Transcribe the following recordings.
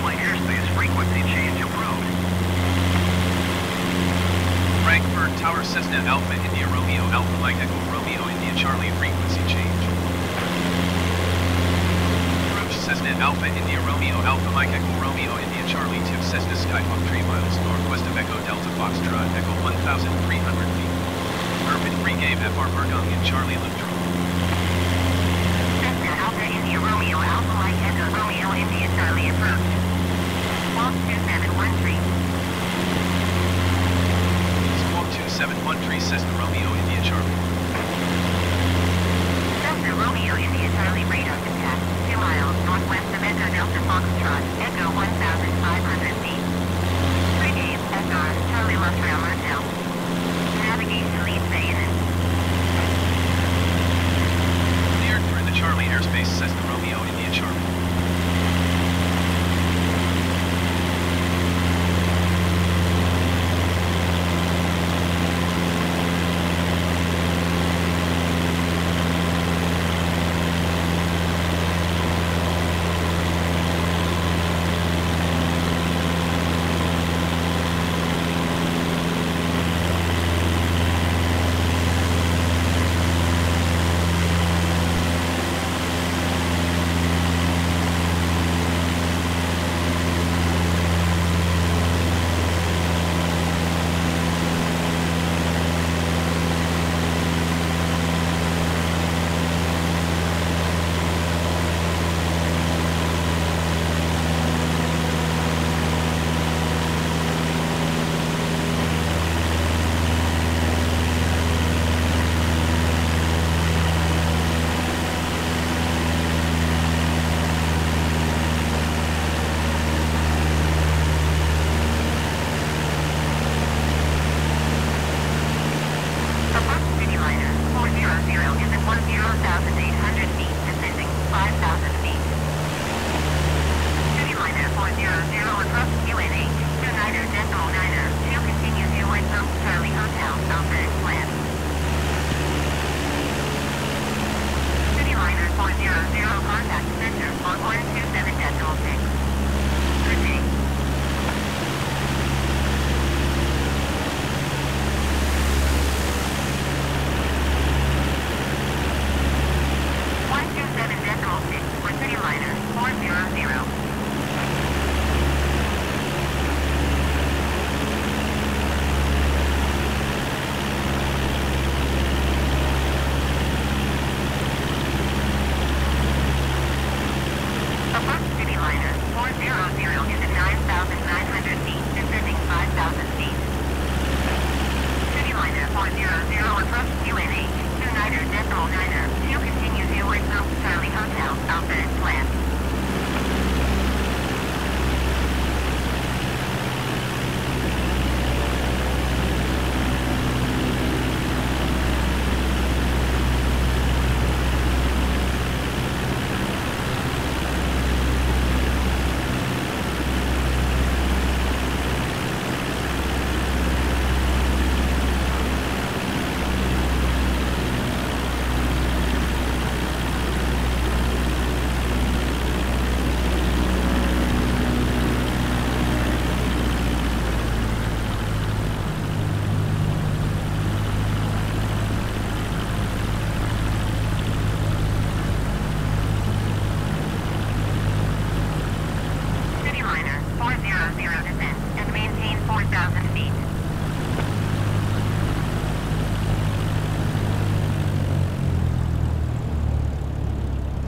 Charlie airspace, frequency change approved. Frankfurt Tower Cessna Alpha India Romeo Alpha Mike Echo Romeo India Charlie frequency change. Approach Cessna Alpha India Romeo Alpha Mike Echo Romeo India Charlie 2 Cessna Skyhawk 3 miles northwest of Echo Delta Foxtrot Echo 1,300 feet. Urban Regame FR Bergonian Charlie Liptron. Cessna Alpha India Romeo Alpha Mike Echo Romeo India Charlie approach. Squawk 2713. Squawk 2713 Cessna Romeo India Charlie. Cessna Romeo India Charlie radar contact 2 miles northwest of Echo Delta Foxtrot Echo 1,500 feet. Regame SR Charlie Lutram Martel. Navigation lead bayonet. Cleared for the Charlie airspace Cessna Romeo India Charlie.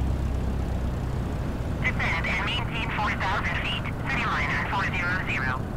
Descend and maintain 4,000 feet. Cityliner 400.